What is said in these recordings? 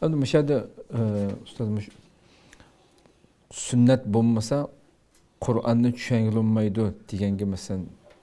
Endi müşahede ustad sünnet bo'lmasa Qur'onni tushunilmaydi deganga masalan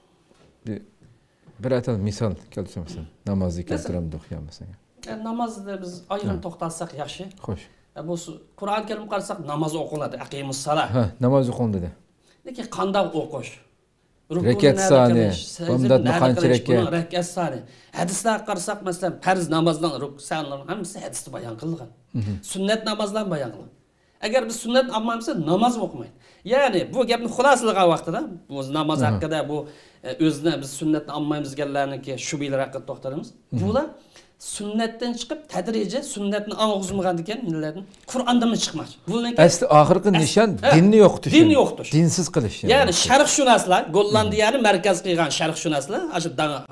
bir atal misol keltirsangiz namozni keltiramdi o'qiyapmiz. Namozda biz ayrim to'xtalsak yaxshi. Xo'sh. Bu Qur'on Karim qarasak namoz o'qiladi, aqimus salah. Ha, namoz o'qiladi. Lekin qanday o'qish? Rakat soni, bomdat qancha rakat? Rakat soni. Hadislar qarasak masalan farz namozdan rukunlarning hammasi hadisda bayon qilingan. Sunnat namozdan bayon qilingan. Agar biz sunnat olmaymiz, namoz o'qimaydi. Ya'ni bu gapni xulosalagan vaqtida, bu namoz haqida bu o'zini biz sunnatni olmaymiz deganlarniki shubhalar haqida to'xtalamiz. Bular sunnatdan chiqib tadrijiy sunnatni ang'izmagan ekan millatni Qur'ondan chiqmoqchi. Asli oxirgi nishon dinni yo'qotish. Dinni yo'qotish. Dinsiz qilish. Ya'ni sharqshunaslar, Gollandiyani markaz qilgan sharqshunaslar, shu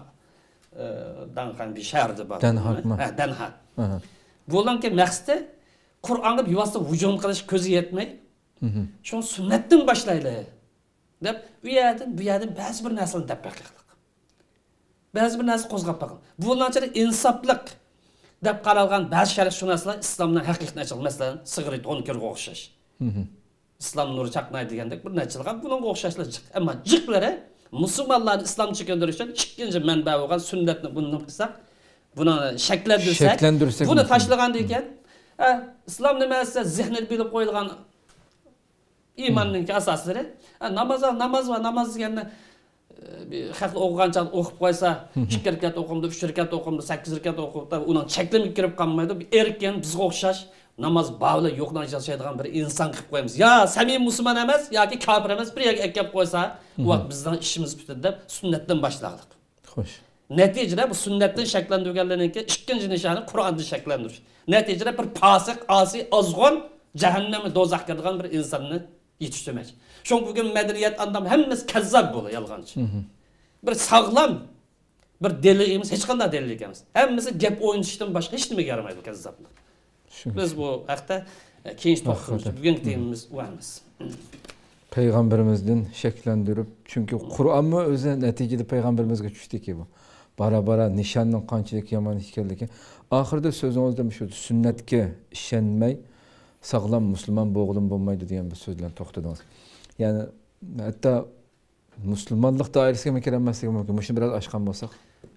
Danhan bir shaharda bor. Danhakmi? Ha, Danhak. Bularning maqsadi Qur'onga bevosita hujum qilish ko'zi yetmay. Shu sunnatdan boshlaylik deb bu yerdan ba'zi bir narsani tabbaq qildik. Ba'zi bir narsa qo'zg'ab baqil. Bundan insoflik deb qaralgan ba'zi sharqshunaslar islomning haqiqatini ochilgan, masalan, sigaret to'nkirga o'xshash. Islom nuri chaqnaydi degandek bir narsalar bunga o'xshashlar chiq. Ammo jiqlari musulmonlarni islom chekindirish uchun ikkinchi manba bo'lgan sunnatni bundan qilsak, buni shakllantirsak, buni tashlagan ekan, islom nima desa zehnida bilib qo'yilgan iymonning asoslari, namoz deganda xalq o'qigancha o'qib qo'ysa, 2 rakat o'qimdi, 3 rakat o'qimdi, 8 rakat o'qibdi, uning cheklanib kirib qolmaydi. Erkin bizga o'xshash namoz bavli yo'qdan yashaydigan bir inson qilib qo'yamiz. Ya samimiy musulmon emas yoki kofir emas, bir yerga kelib qo'ysa, u vaqt bizdan ishimiz bitadi deb sunnatdan boshladik. Xo'sh. Natijada bu sunnatdan shakllantirganlarningki ikkinchi nishoni Qur'ondan shakllantirish. Natijada bir fosiq, osiy, ozg'on, jahannam, do'zaxga kirgan bir insonni yetishtirmak. Şun bugün medeniyet adam hemmimiz kazzab bo'ladi, yolg'onchi. Bir sağlam bir delilimiz hech qanday delillik emas. Hemmisi gap o'ynashdan boshqa hech nimaga yaramaydi kazzablik. Biz bu haqda keyinchi to'xtalamiz. Bugungi temamiz bu emas. Payg'ambarimizdan shakllantirib, chunki Qur'onmi o'zi natijada payg'ambarimizga tushdiki bu. Bara nishonning qanchalik yomon ekanligi. Oxirida so'zingizda shu sunnatga ishonmay sağlam musulmon bo'g'lim bo'lmaydi degan bir so'zlarni to'xtadingiz. Yani hatta Müslümanlık dairesiga mi kiremezsek mümkün? Bunu biraz aşkan olsak.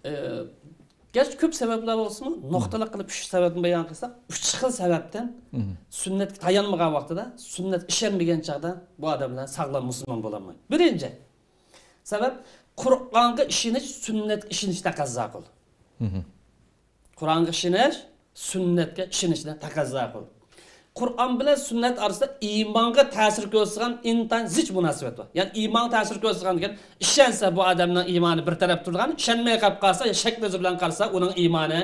Gerçi köp sebepler olsun mu? Noktalık kılıp 3 sebebini bayan kılsak, 3 xil sebepten sünnet tayanmagan vaxtıda, sünnet işenmegen çağda bu adamlar sağlam Müslüman bulamaydı. Birinci sebep Kur'an'ga işiniş, sünnet işiniş takazza kıl. Kur'an'ga işiniş, sünnetke işinişine takazza kıl. Qur'on bilan sunnat orasida iymonga ta'sir ko'rsatgan intan zich munosabat bor. Ya'ni iymon ta'sir ko'rsatgan degan ishonsa bu odamning iymoni bir taraf turgan, ishonmay qolib qolsa, shak nazar bilan qarasa, uning iymoni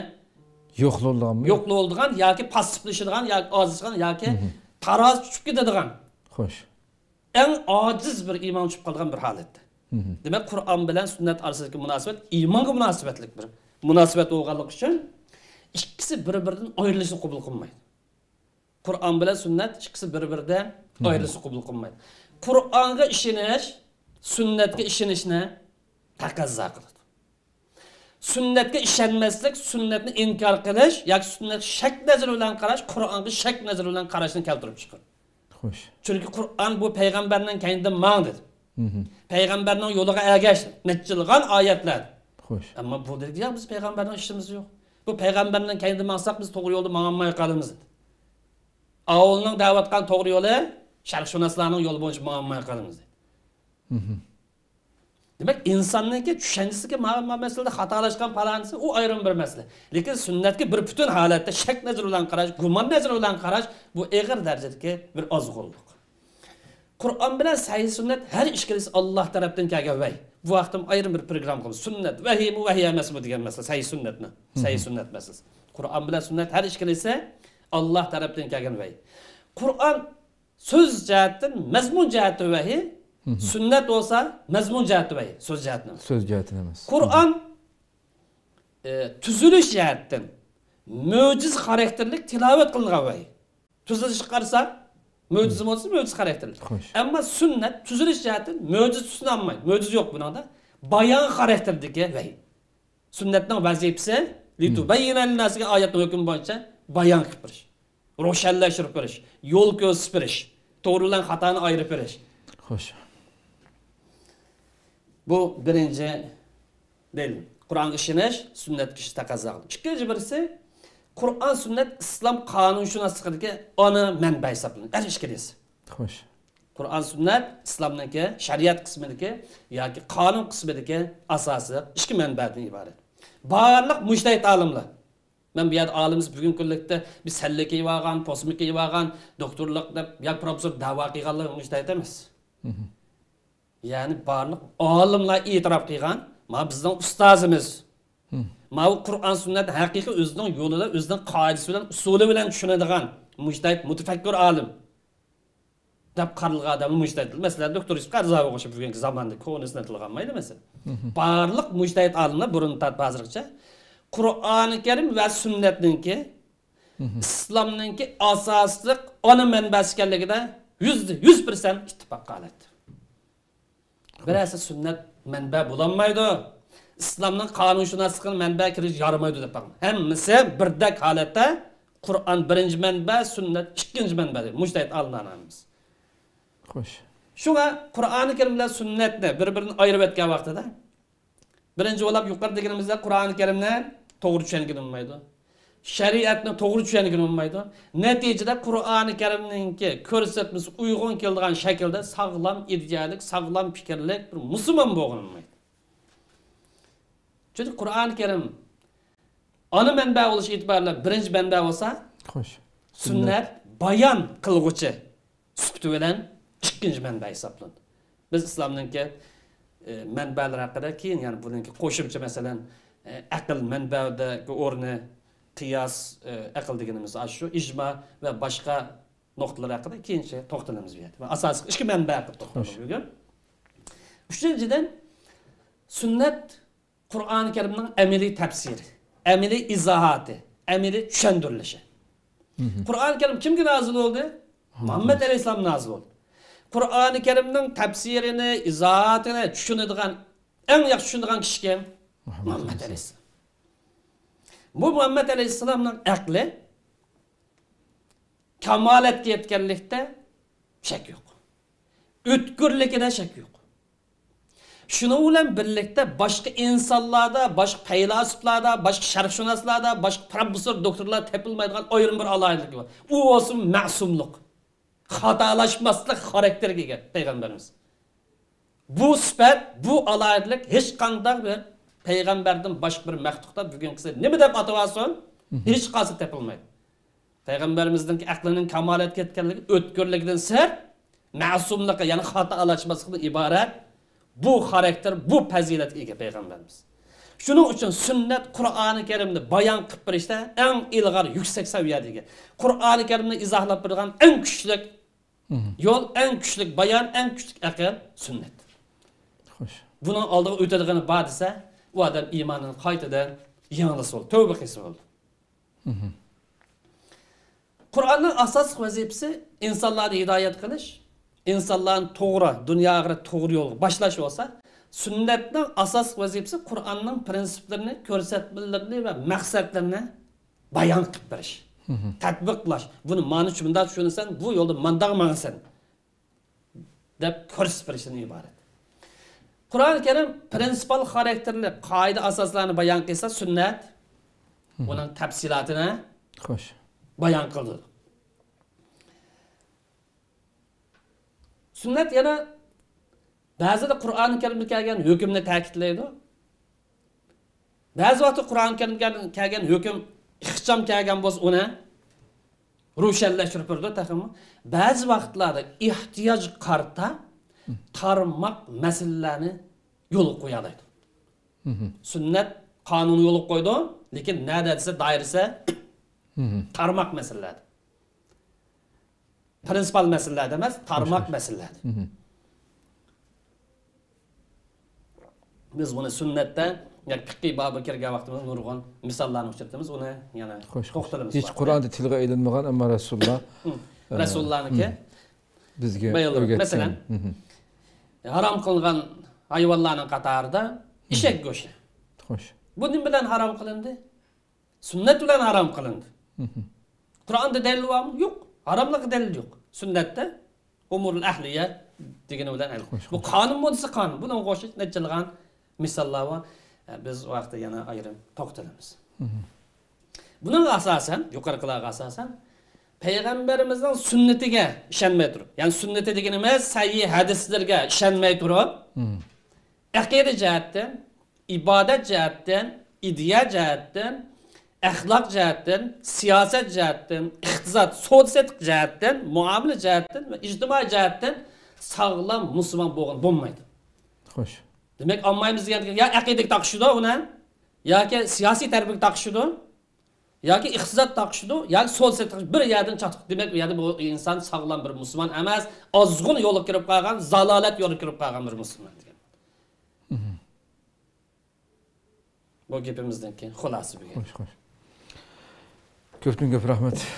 yo'qlolgan yoki passivlashadigan yoki ozishgan yoki taroz tushib ketadigan. Xo'sh. Eng ojiz bir iymon tushib qolgan bir holatda. Demak, Qur'on bilan sunnat orasidagi munosabat iymonga munosabatlik bir munosabat bo'lganligi uchun ikkisi bir-biridan ayrilishni qabul qilmaydi. Qur'on bilan sunnat ikkisi bir-biridan ayrilishi qabul qilmaydi. Qur'onga ishonish, sunnatga ishonishni taqozo qiladi. Sunnatga ishonmaslik, sunnatni inkor qilish yoki sunnat shak nazari bilan qarash, Qur'onga shak nazari bilan qarashni keltirib chiqadi. Xo'sh. Chunki Qur'on bu payg'ambarning kaynidan ma'nudi. Payg'ambarning yo'liga ergashdi, netilgan oyatlar. Xo'sh. Ammo bu deydi, biz payg'ambarning ishimiz yo'q. Bu payg'ambarning kaynidan maqsad biz to'g'ri yo'lda ma'namay qolamiz. Ağolning da'vatgan to'g'ri yo'li sharqshunaslarning yo'li bo'yicha muammoga qolamiz. Demak, insonningki tushunchasiga ma'lum masalada xatolashgan falanisi u ayrim bir masala. Lekin sunnatga bir butun holatda shak nazari bilan qarash, gumon nazari bilan qarash bu og'ir darajadagi bir ozg'unlik. Qur'on bilan sahih sunnat har ishkilisi Alloh tarafdan kelgan vahiy. Bu vaqtim ayrim bir program qildim. Sunnat vahiy bu vahiy emasmi degan masala, sahih sunnatni. Sahih sunnat masalasi. Qur'on bilan sunnat har ishkilisi Allah tarafından kelgan vahiy. Qur'on söz jihatdan, mazmun jihati vahiy, sunnat olsa mazmun jihati vahiy, söz jihatdan. Söz jihatdan emas. Qur'on tuzilish jihatdan mo'jiz xarakterlik tilovat qilingan vahiy. Tuzilish qarasa mo'jiz bo'lsa mo'jiz xarakterlik. Ammo sunnat tuzilish jihatdan mo'jiz tusini olmaydi. Mo'jiz yo'q buningda. Bayon xarakterdagi vahiy. Sunnatning vazifasi litubayyina lin-nasiga oyatning hukmi bo'yicha bayon qilib berish. ro'shanlashtirib berish, yo'l ko'rsatib berish, to'g'ridan xatoni ayirib berish. Xo'sh. Bu birinchi dalil. Qur'onga ishonish, sunnatga ishonish taqozo qiladi. Ikkinchi birisi Qur'on, sunnat islom qonunshunosligidagi ona manba hisoblanadi. Har ikkisi. Xo'sh. Qur'on, sunnat islomniki shariat qismidagi yoki qonun qismidagi asosiy ikki manbadan iborat. Barliq mujtahid olimlar. Men bu yerda olimiz bugun kunlikda bir salla kiyib olgan, posma kiyib olgan, doktorlik deb yoki professor da'vo qilganlar mujtahid emas. Ya'ni barliq olimlar e'tirof qilgan, ma bizning ustozimiz. Ma Qur'on, sunnat haqiqiy o'zining yo'lida, o'zining qoidasi bilan, usuli bilan tushunadigan mujtahid, mutafakkir olim. Deb qaralgan odam mujtahid. Masalan, doktor Yusuf Qarzoyev o'xshab bugungi zamonda ko'nisini tilganmaydi masalan. Barliq mujtahid olimlar burun tatib hozirgacha Qur'oni Karim va sunnatninki islomninki asosli ona manbasi ekanligida 100% ittifoq qiladi. Birasi sunnat manba bo'lolmaydi. İslamning qonunshunosligini manba kirish yaramaydi deb qo'ygan. Hammasi birdek holatda Qur'on birinchi manba, sunnat ikkinchi manba deb mujtahid olimlarimiz. Xo'sh. Shunga Qur'oni Karim bilan sunnatni bir-birini ayirib o'tgan vaqtida birinchi o'lab yuqori deganimizda Qur'oni Karimni to'g'ri tushungan bo'lmaydi. Shariatni to'g'ri tushungan bo'lmaydi. Natijada Qur'oni Karimninki ko'rsatmasi uyg'un keladigan shaklda sog'lom idealik, sog'lom fikrlik bir musulmon bo'lmaydi. Çünkü Qur'oni Karim ana manba bo'lish e'tiborli birinchi manba bo'lsa, Xo'sh. sunnat bayon qilg'uchi sifati bilan ikkinchi manba hisoblanadi. Biz islomninki manbalar haqida keyin, ya'ni buningki qo'shimcha masalan aql manbaidagi o'rni qiyos aql deganimiz shu ijmo va boshqa nuqtalar haqida keyincha to'xtalamiz bu yerda. Asosiy ikki manba haqida to'xtalamiz bugun. Uchinchidan sunnat Qur'oni Karimning amaliy tafsiri, amaliy izohati, amaliy tushuntirilishi. Qur'oni Karim kimga nozil bo'ldi? Muhammad alayhisalom nozil bo'ldi. Qur'oni Karimning tafsirini, izohatini tushunadigan, eng yaxshi tushunadigan kishi kim? Muhammad alayhisalom. Bu Muhammad alayhisalomning aqli kamolatga yetganlikda shak yo'q. O'tkirligida shak yo'q. Şunun bilan birlikte başka insanlarda, başka feylasuflarda, başka sharqshunoslarda, başka professor, doktorlar tepilmaydigan ayrim bir alaylık var. O olsun ma'sumlik, xatolaşmaslik xarakteriga ega payg'ambarimiz. Bu sifat, bu alaylık hech qanday bir payg'ambardan boshqa bir maqtuqda bugunkisi nima deb atavasin? Hech qaysi tepilmaydi. Payg'ambarimizning aqlining kamolatga yetganligi o'tkirligidan sir, ma'sumlikka, ya'ni xatolaşmaslikdan iborat. Bu xarakter, bu faziletga ega payg'ambarimiz. Shuning uchun sunnat Qur'oni Karimni bayon qilib berishda eng ilg'or yuksak saviyadagi. Qur'oni Karimni izohlab bergan eng kuchli yo'l, eng kuchli bayon, eng kuchli aql sunnat. Xo'sh. Bunun oldiga o'tadigan bor desa, u odam iymonini qaytadan yangilash bo'ldi, tavba qilsa bo'ldi. Qur'onning asosiy vazifasi insonlarni hidoyat qilish. İnsanların to'g'ri, dunyo oxirat to'g'ri yo'lga boshlash bo'lsa, sunnatning asosiy vazifasi Qur'onning prinsiplarini, ko'rsatmalarini va maqsadlarini bayon qilib berish, tatbiq qilish. Buni mana shunday tushunasan, bu yo'lda mandaq manasan deb ko'rsatib berishdan iborat. Qur'oni Karim prinsipal xarakterli qoida asoslarini bayon qilsa, sunnat uning tafsilotini Xo'sh. bayon qildi. Sünnet yana ba'zida Qur'oni Karimda kelgan hukmni ta'kidlaydi. Ba'zi vaqtda Qur'oni Karimda kelgan hukm ixcham kelgan bo'lsa, uni ro'shanlashtirib turdi taxmi. Ba'zi vaqtlarda ehtiyoj qarta tarmoq masalalarni yo'l qo'yadi. Sunnat qonuni yo'l qo'ydi, lekin nada desa doirasi tarmoq masalalar. Prinsipal meseleler demez, tarmak meseleler. Biz bunu sünnetten, yani fiqh babı kirgan vaqtimiz nurg'un misollarni uchratamiz, uni yana to'xtalamiz. Hech Qur'onda tilga ilinmagan, ammo Rasululloh Rasulullohniki bizga o'rgatgan. Masalan, harom qilingan hayvonlarning qatorida eshak go'shti. Xo'sh. Bu nim bilan harom qilindi? Sunnat bilan harom qilindi. Kur'onda dalil bormi? Yo'q. Haromlikka dalil yo'q. Sunnatda umurul ahliya degani bilan bu qonun bo'lsa qonun. Buni qo'shib nechalig'an misollar bor. Biz vaqtda yana ayrim to'xtalamiz. Buning asosan, yuqoriqilarga asosan payg'ambarimizning sunnatiga ishonmay turib, ya'ni sunnati deganimiz sahih hadislarga ishonmay turib, aqida jihatdan, ibodat jihatdan, ideya jihatdan, axloq jihatdan, siyosat jihatdan, iqtisod, savdo-sotiq jihatdan, muomala jihatdan va ijtimoiy jihatdan sog'lom musulmon bo'lmaydi. Xo'sh. Demak, olmaymiz degan ya aqidaga taqishdi uni, yoki siyosiy tarbiyaga taqishdi, yoki iqtisod taqishdi, yoki savdo-sotiq bir yerdan chiqdi. Demak, bu yerda bu inson sog'lom bir musulmon emas, ozg'un yo'lga kirib qolgan, zalolat yo'liga kirib qolgan bir musulmon degan. Bu gapimizdan keyin xulosa bo'lgan. Xo'sh. Ko'pdan ko'p rahmat.